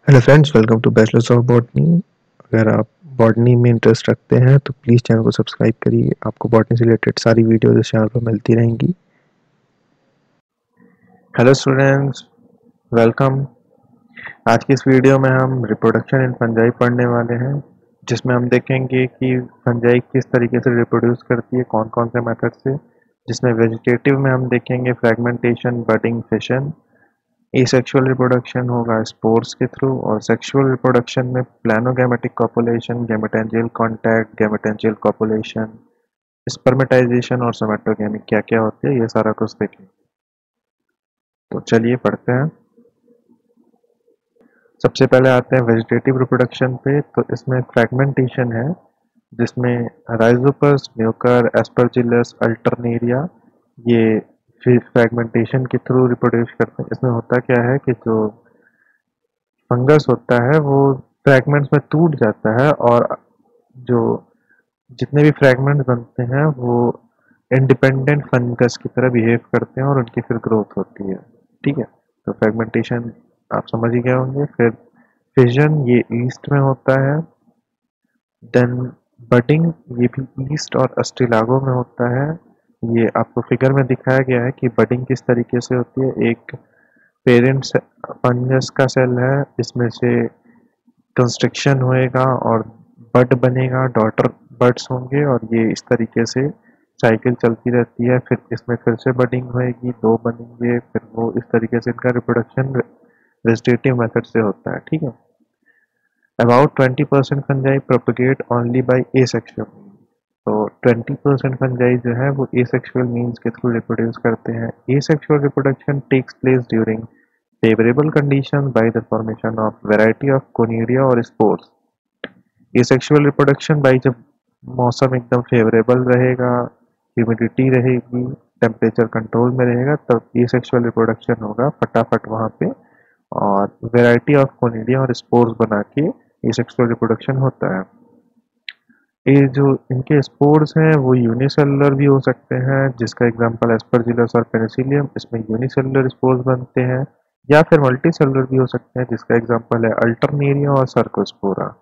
Hello friends, welcome to bachelors of botany. अगर आप botany में इंटरेस्ट रखते हैं तो प्लीज़ चैनल को सब्सक्राइब करिए। आपको बॉटनी से रिलेटेड सारी वीडियोज इस चैनल पर मिलती रहेंगी। Hello students, welcome. आज की इस वीडियो में हम रिप्रोडक्शन इन फंजाई पढ़ने वाले हैं, जिसमें हम देखेंगे कि फंजाई किस तरीके से रिप्रोड्यूस करती है, कौन कौन से मेथड से। जिसमें वेजिटेटिव में हम देखेंगे fragmentation, budding, fission. Asexual reproduction होगा स्पोर्स के थ्रू, और सेक्सुअल रिप्रोडक्शन में planogametic copulation, gametangial contact, gametangial copulation, spermatization और सोमेटोगेमी क्या क्या होती है, ये सारा कुछ देखेंगे। तो चलिए पढ़ते हैं। सबसे पहले आते हैं वेजिटेटिव रिप्रोडक्शन पे। तो इसमें फ्रेगमेंटेशन है, जिसमें राइजोपस, म्यूकर, एस्परजिलस, अल्टरनेरिया ये फ्रेगमेंटेशन के थ्रू रिप्रोड्यूस करते हैं। इसमें होता क्या है कि जो फंगस होता है वो फ्रैगमेंट्स में टूट जाता है, और जो जितने भी फ्रैगमेंट्स बनते हैं वो इंडिपेंडेंट फंगस की तरह बिहेव करते हैं और उनकी फिर ग्रोथ होती है। ठीक है, तो फ्रेगमेंटेशन आप समझ ही गए होंगे। फिर फिजन, ये ईस्ट में होता है। देन बडिंग, ये भी ईस्ट और अस्टिलागो में होता है। ये आपको फिगर में दिखाया गया है कि बडिंग किस तरीके से होती है। एक पेरेंट फंगस का सेल है, इसमें से कंस्ट्रक्शन होएगा और बड बनेगा, डॉटर बड्स होंगे, और ये इस तरीके से साइकिल चलती रहती है। फिर इसमें फिर से बडिंग होएगी, दो बनेंगे, फिर वो इस तरीके से इनका रिप्रोडक्शन वेजिटेटिव मेथड से होता है। ठीक है। About 20% fungi propagate only by asexual. तो 20% फंजाई जो है वो एसेक्सुअल मीन्स के थ्रू रिप्रोड्यूस करते हैं। Asexual reproduction takes place during favourable condition by the formation of variety of conidia और स्पोर्स। एसेक्सुअल रिप्रोडक्शन भाई जब मौसम एकदम फेवरेबल रहेगा, ह्यूमिडिटी रहेगी, टेम्परेचर कंट्रोल में रहेगा, तब एसेक्सुअल रिप्रोडक्शन होगा फटाफट वहाँ पे, और वैरायटी ऑफ कोनिडिया और स्पोर्स बना के एसेक्सुअल रिप्रोडक्शन होता है। ये जो इनके स्पोर्स हैं वो यूनिसेलुलर भी हो सकते हैं, जिसका एग्जांपल एस्परजिलस और पेनिसिलियम, इसमें यूनिसेलुलर स्पोर्स बनते हैं। या फिर मल्टी सेलुलर भी हो सकते हैं, जिसका एग्जांपल है अल्टरनेरिया और Cercospora.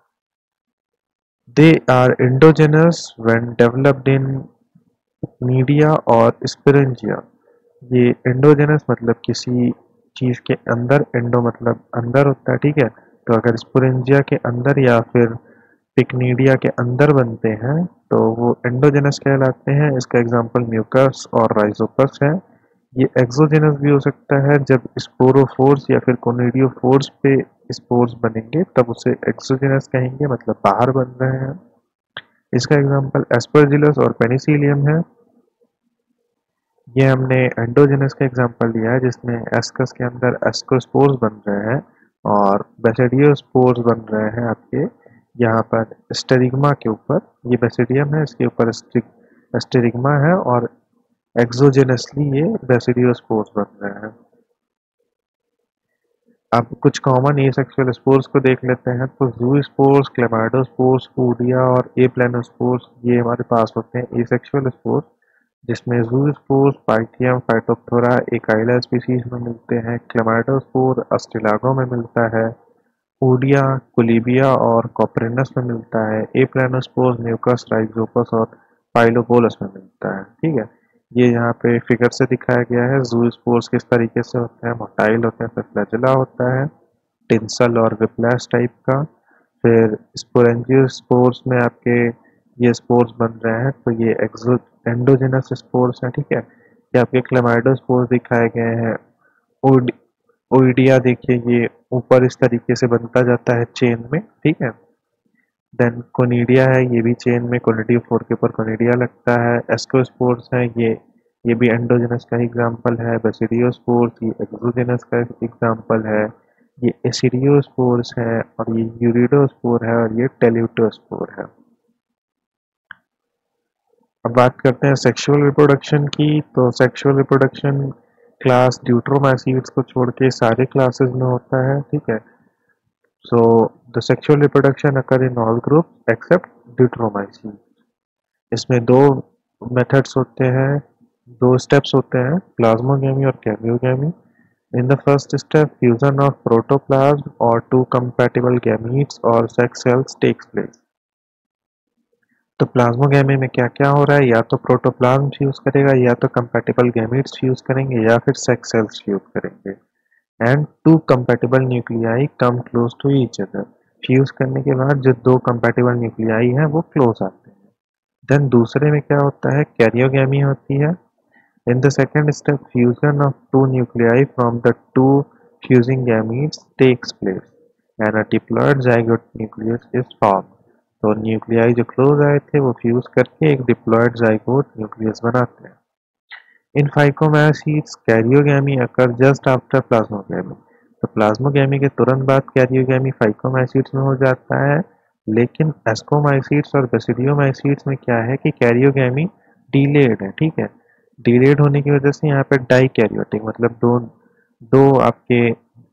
They are endogenous when developed in media और स्पिरेंजिया। ये एंडोजेनस मतलब किसी चीज के अंदर, एंडो मतलब अंदर होता है। ठीक है, तो अगर स्पोरेंजिया के अंदर या फिर पिकनीडिया के अंदर बनते हैं तो वो एंडोजेनस कहलाते हैं। इसका एग्जांपल म्यूकस और राइजोपस है। ये एक्सोजेनस भी हो सकता है, जब स्पोरोफोर्स या फिर कोनिडियोफोर्स पे स्पोर्स बनेंगे तब उसे एक्सोजेनस कहेंगे, मतलब बाहर बन रहे हैं। इसका एग्जांपल एस्परजिलस और पेनिसिलियम है। ये हमने एंडोजेनस का एग्जांपल लिया है, जिसमें एस्कस के अंदर एस्कोस्पोर्स बन रहे हैं और बेसिडियोस्पोर्स बन रहे हैं आपके यहाँ पर स्टेरिग्मा के ऊपर। ये बेसिडियम है, इसके ऊपर स्टेरिग्मा है, और एक्सोजेनसली ये बेसिडियोस्पोर्स बन रहे हैं। अब कुछ कॉमन एसेक्सुअल स्पोर्स को देख लेते हैं। तो जू स्पोर्स, क्लेमाइडोस्पोर्स, ऊडिया और एप्लानोस्पोर्स ये हमारे पास होते हैं एसेक्सुअल स्पोर्स, जिसमें zoospores Pythium, Phytophthora, Achlya species में मिलते हैं। क्लेमाइडोस्पोर अस्टिलागो में मिलता है। ऊडिया कोलिबिया और कॉपरेनस में मिलता है। एप्लानोस्पोर्स म्यूकस, राइजोपस और पाइलोबोलस में मिलता है। ठीक है, ये यहाँ पे फिगर से दिखाया गया है। जू स्पोर्स किस तरीके से होते हैं, मोटाइल होते हैं, फिर फ्लैजेला होता है, टिंसल और विप्लैश टाइप का। फिर स्पोरेंजियोस्पोर्स में आपके ये स्पोर्स बन रहे हैं, तो ये एक्सो एंडोजेनस स्पोर्स हैं। ठीक है, ये आपके क्लेमाइडोस्पोर्स दिखाए गए हैं। ओड ओइडिया देखिए, ये ऊपर इस तरीके से बनता जाता है चेन में। ठीक है, देन कोनिडिया है, ये भी चेन में कोनिडियोफोर के ऊपर कोनिडिया लगता है। एस्कोस्पोर्स है, ये भी एंडोजेनस का एग्जांपल है। बेसिडियोस्पोर्स ये एक्सोजेनस का एग्जांपल है। ये एसिडियोस्पोर्स है, और ये यूरिडोस्पोर है, और ये टेल्यूटोस्पोर है। अब बात करते हैं सेक्सुअल रिप्रोडक्शन की। तो सेक्सुअल रिप्रोडक्शन क्लास ड्यूट्रोमैसिड्स को छोड़ के सारे क्लासेस में होता है। ठीक है, so the sexual reproduction occur in all group except deuteromycetes. इसमें दो मेथड्स होते हैं, दो स्टेप्स होते हैं, प्लाज्मोगेमी और karyogamy. In the first step, fusion of protoplasm or two compatible gametes or sex cells takes place. तो प्लाज्मोगेमी में क्या क्या हो रहा है, या तो प्रोटोप्लाज्म फ्यूज करेगा, या तो कंपैटिबल गैमीट्स फ्यूज करेंगे, या फिर सेक्स सेल्स फ्यूज करेंगे। And two compatible nuclei come close to each other. Fuse करने के बाद जो दो कंपैटिबल न्यूक्लियाई हैं वो क्लोज आते हैं। देन दूसरे में क्या होता है, कैरियोगेमी होती है। In the second step, fusion of two nuclei from the two fusing gametes takes place and a diploid zygote nucleus is form. तो न्यूक्लियाई जो क्लोज आए थे वो फ्यूज करके एक डिप्लॉयड जाइगोट न्यूक्लियस बनाते हैं। In Phycomycetes karyogamy occur just after plasmogamy. तो प्लाज्मोगेमी के तुरंत बाद कैरियोगेमी फाइकोमैसीड्स में हो जाता है। लेकिन एस्कोमाइसीड्स और बेसिडियोमाइसीड्स में क्या है कि कैरियोगेमी डिलेड है, ठीक है। डिलेड होने की वजह से यहाँ पे डाई कैरियोटिक मतलब दो दो आपके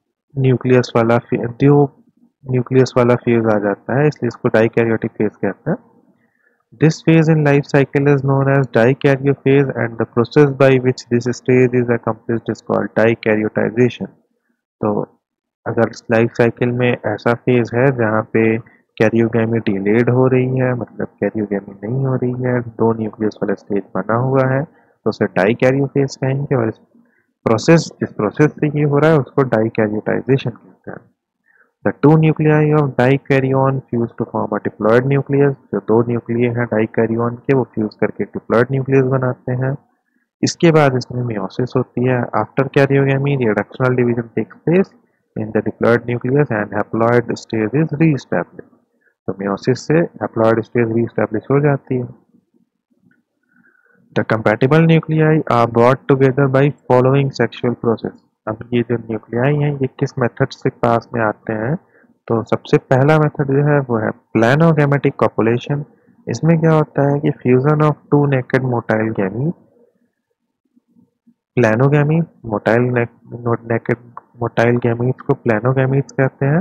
दो न्यूक्लियस वाला फेज आ जाता है, इसलिए इसको डाई कैरियोटिक फेज कहते हैं। This phase in life cycle is known as dikaryophase, and the process by which this stage is accomplished is called dikaryotisation. तो अगर लाइफ साइकिल में ऐसा फेज है जहाँ पे कैरियोगेमी डिलेड हो रही है, मतलब कैरियोगेमी नहीं हो रही है, दो न्यूक्लियस वाला स्टेज बना हुआ है, तो उसे डाइकैरियोफेज कहेंगे। और जिस प्रोसेस से ये हो रहा है उसको डाइकैरियोटाइजेशन कहते हैं। The two nuclei of dikaryon fuse to form a diploid nucleus। जो दो न्यूक्लिय हैं डाइकैरियोन के वो फ्यूज करके डिप्लॉयड न्यूक्लियस बनाते हैं। इसके बाद इसमें मियोसिस होती है। After karyogamy reductional division takes place in the diploid nucleus and haploid stage is reestablished. तो मियोसिस से हैप्लॉयड स्टेज रीएस्टैब्लिश हो जाती है। The compatible nuclei are brought together by following sexual process। अब ये जो न्यूक्लियाई हैं ये किस मेथड से पास में आते हैं, तो सबसे पहला मेथड जो है वो है प्लानोगैमेटिक कॉपुलेशन। इसमें क्या होता है कि fusion of two naked motile gamete. Planogamy naked motile gametes को प्लानोगैमीट्स कहते हैं।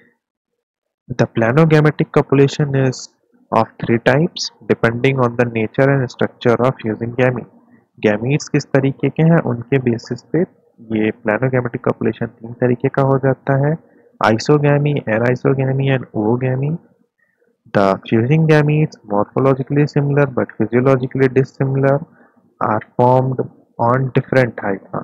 The planogametic copulation is of three types depending on the nature and structure of fusing gamete। Gametes किस तरीके के हैं उनके बेसिस पे ये प्लानोगैमेटिक कॉपुलेशन तीन तरीके का हो जाता है, isogamy, anisogamy and oogamy. The fusing gametes, morphologically similar but physiologically dissimilar, are formed on different hyphae।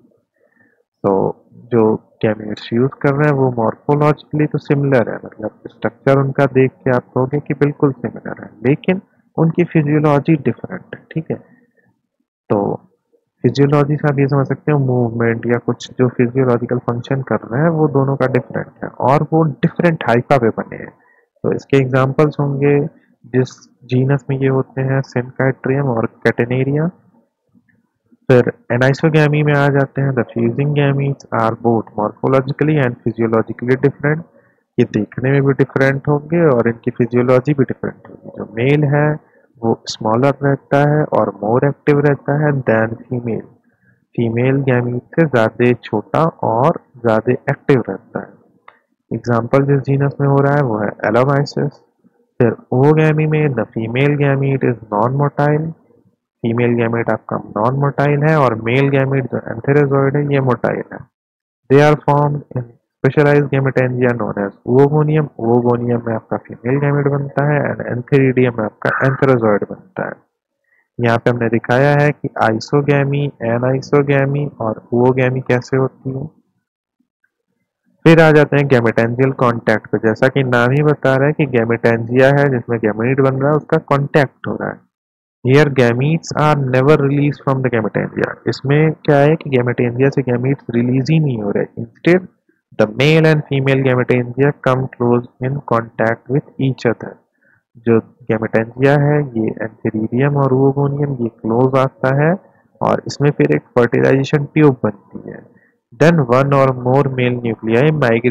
तो जो गैमेट्स यूज कर रहे हैं वो मॉर्फोलॉजिकली तो सिमिलर है, मतलब स्ट्रक्चर उनका देख के आप कहोगे कि बिल्कुल सिमिलर है, लेकिन उनकी फिजियोलॉजी डिफरेंट है, ठीक है। तो फिजियोलॉजी से आप ये समझ सकते हो मूवमेंट या कुछ जो फिजियोलॉजिकल फंक्शन कर रहे हैं वो दोनों का डिफरेंट है और वो डिफरेंट हाइफा पे बने हैं। तो इसके एग्जांपल्स होंगे जिस जीनस में ये होते हैं सिनकाइट्रियम और कैटेनेरिया। फिर एनाइसोगैमी में आ जाते हैं। The fusing gametes are both morphologically and physiologically different. ये देखने में भी डिफरेंट होंगे और इनकी फिजियोलॉजी भी डिफरेंट होगी। जो मेल है वो स्मॉलर रहता है और मोर एक्टिव रहता है देन फीमेल। फीमेल गैमीट से ज़्यादा छोटा और ज़्यादा एक्टिव रहता है। एग्जाम्पल जिस जीनस में हो रहा है वो है एलोमाइसिस। फिर ओगैमी में the female gamete is non motile. Female gamete आपका नॉन मोटाइल है और मेल गैमेट जो एंथेरोजॉइड है ये मोटाइल है। They are formed in specialised gametangia known as oogonium. Oogonium में आपका फीमेल गैमेट बनता है एंड एंथेरिडियम में आपका एंथेरोजॉइड बनता है। यहाँ पे हमने दिखाया है कि आइसोगैमी, एनाइसोगैमी और ओवोगैमी कैसे होती है। फिर आ जाते हैं गैमेटेंजियल कॉन्टैक्ट पे। जैसा कि नाम ही बता रहा है कि गैमेटेंजिया है जिसमें गैमेट बन रहा है, उसका कॉन्टैक्ट हो रहा है। Here gametes are never released from the gametangia। इसमें क्या है कि gametangia से gametes रिलीज ही नहीं हो रहे। Instead, the male and female gametangia come close in contact with each other। जो gametangia है ये एंथेरिडियम और ओवोगोनियम ये क्लोज आता है और इसमें फिर एक फर्टिलाइजेशन ट्यूब बनती है। Then one or more male nuclei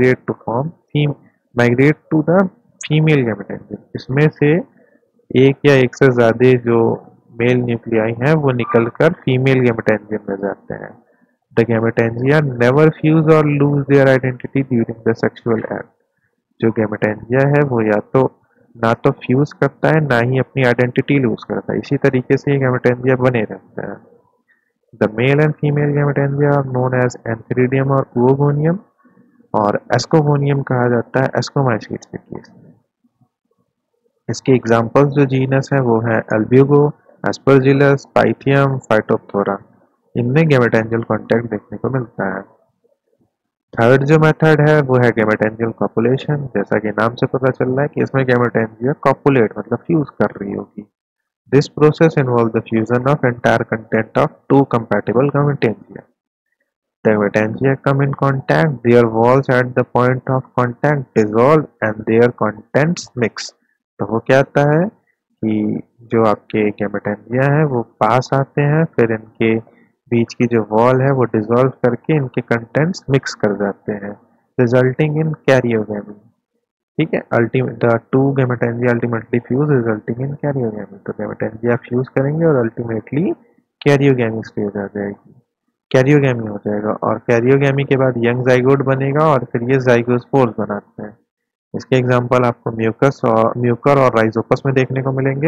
migrate to the female gametangium। इसमें से एक या एक से ज्यादा जो मेल न्यूक्लियाई हैं वो निकलकर फीमेल गैमेटेंजियम में जाते हैं। द गैमेटेंजिया नेवर फ्यूज और lose their identity during the sexual act. जो गैमेटेंजिया है वो या तो ना तो फ्यूज करता है ना ही अपनी आइडेंटिटी लूज करता है, इसी तरीके से ये गैमेटेंजिया बने रहता है। The male and female gametangia are known as antheridium और ओगोनियम, और एस्कोगोनियम कहा जाता है एस्कोमाइसीट्स के केस में। इसके एग्जाम्पल्स जो जीनस है वो है एल्ब्यूगो, एस्परजिलस, पाइथियम, फाइटोप्थोरा। इनमें गैमेटेंजियल कॉन्टैक्ट देखने को मिलता है। थर्ड जो मेथड है वो है गैमेटेंजियल कॉपुलेशन। जैसा कि नाम से पता चल रहा है कि इसमें गैमेटेंजिया कॉपुलेट मतलब फ्यूज कर रही होगी। This process involve the fusion of entire content of two compatible gametangia. The Gmetangia come in contact, their walls at the point of contact dissolve and their contents mix। तो वो क्या आता है कि जो आपके गैमेटेंजिया है वो पास आते हैं, फिर इनके बीच की जो वॉल है वो डिसॉल्व करके इनके कंटेंट्स मिक्स कर जाते हैं, रिजल्टिंग इन कैरियोगैमी। ठीक है, ultimate the two gametangia ultimately fuse resulting in karyogamy. तो गैमेटेंजिया फ्यूज करेंगे और अल्टीमेटली कैरियोगैमी स्टेज आ जाएगी, कैरियोगैमी हो जाएगा, और कैरियोगैमी के बाद यंग जाइगोट बनेगा और फिर ये जाइगोस्पोर्स बनाते हैं। इसके एग्जांपल आपको म्यूकर और राइजोपस में देखने को मिलेंगे।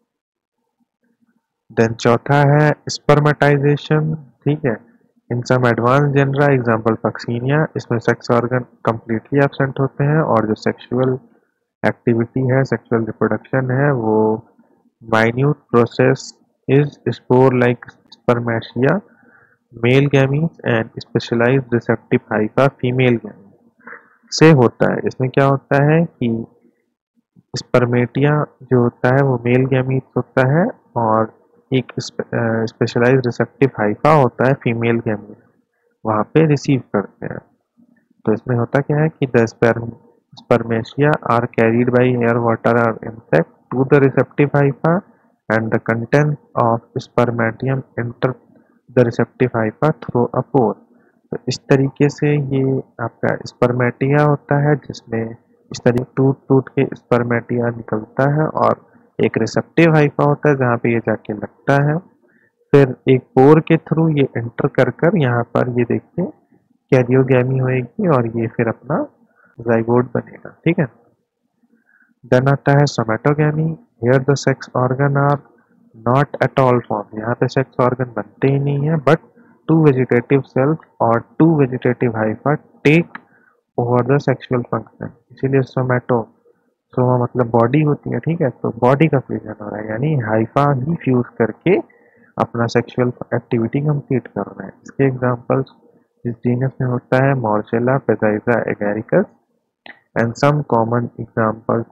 देन चौथा है स्पर्मेटाइजेशन। ठीक है, in some advanced genera example Puccinia, इसमें सेक्स ऑर्गन कंप्लीटली एब्सेंट होते हैं और जो सेक्सुअल एक्टिविटी है, सेक्सुअल रिप्रोडक्शन है, वो minute process is spore like spermatia male gametes and specialised receptive hypha female gametes से होता है। इसमें क्या होता है कि स्पर्मेटिया जो होता है वो मेल गैमीज होता है और एक स्पेशलाइज्ड रिसेप्टिव हाइफा होता है फीमेल गैमीज, वहाँ पे रिसीव करते हैं। तो इसमें होता क्या है कि the spermatia are carried by air water और insect to the receptive hypha and the content of spermatium enter the receptive hypha through a pore. तो इस तरीके से ये आपका स्पर्मेटिया होता है, जिसमें इस तरीके टूट टूट के स्पर्मेटिया निकलता है, और एक रिसेप्टिव हाइफा होता है जहाँ पे ये जाके लगता है, फिर एक पोर के थ्रू ये एंटर कर कर यहाँ पर ये देखिए कैरियोगैमी होएगी और ये फिर अपना जाइगोट बनेगा। ठीक है, देन आता है somatogamy. Here the sex organ are not at all form. यहाँ पे सेक्स ऑर्गन बनते ही नहीं है, बट टू वेजिटेटिव सेल्स और two vegetative hypha take over the sexual function, इसीलिए सोमेटो, सोमा मतलब बॉडी होती है। ठीक है, तो बॉडी का फ्यूजन हो रहा है, यानी हाइफा ही फ्यूज करके अपना सेक्सुअल एक्टिविटी कंप्लीट कर रहे हैं। इसके एग्जांपल्स इस जीनस में होता है मॉर्चेला, पेजाइजा, एगैरिकस, and some common examples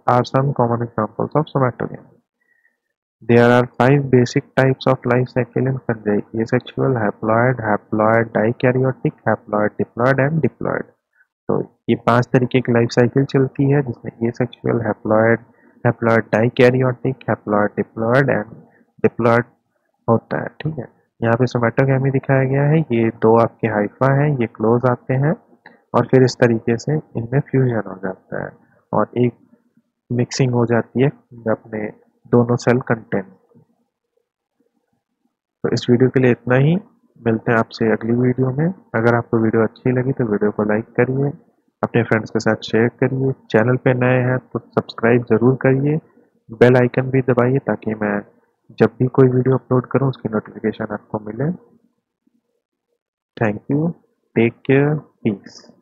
of somatogamy. There are 5 basic types of life cycle in fungi: asexual, haploid, haploid dikaryotic, haploid diploid and diploid। तो ये 5 तरीके की लाइफ साइकिल चलती है, जिसमें asexual, haploid, haploid dikaryotic, haploid diploid and diploid होता है। ठीक है, यहाँ पे सोमेटोगैमी दिखाया गया है, ये दो आपके हाइफा हैं, ये क्लोज आते हैं और फिर इस तरीके से इनमें फ्यूजन हो जाता है और एक मिक्सिंग हो जाती है अपने दोनों सेल कंटेंट। तो इस वीडियो के लिए इतना ही, मिलते हैं आपसे अगली वीडियो में। अगर आपको वीडियो अच्छी लगी तो वीडियो को लाइक करिए, अपने फ्रेंड्स के साथ शेयर करिए, चैनल पे नए हैं तो सब्सक्राइब ज़रूर करिए, बेल आइकन भी दबाइए ताकि मैं जब भी कोई वीडियो अपलोड करूं उसकी नोटिफिकेशन आपको मिले। Thank you, take care, piece.